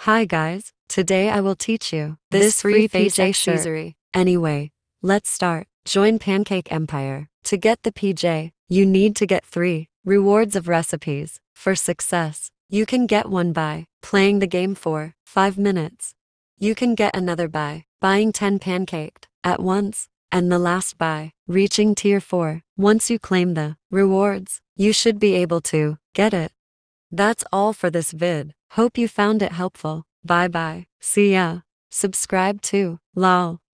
Hi guys, today I will teach you this free PJ shirt. Anyway, let's start. Join Pancake Empire. To get the PJ, you need to get 3 rewards of recipes. For success, you can get one by playing the game for 5 minutes. You can get another by buying 10 pancaked at once, and the last by reaching tier 4. Once you claim the rewards, you should be able to get it. That's all for this vid. Hope you found it helpful. Bye bye. See ya. Subscribe to LOL.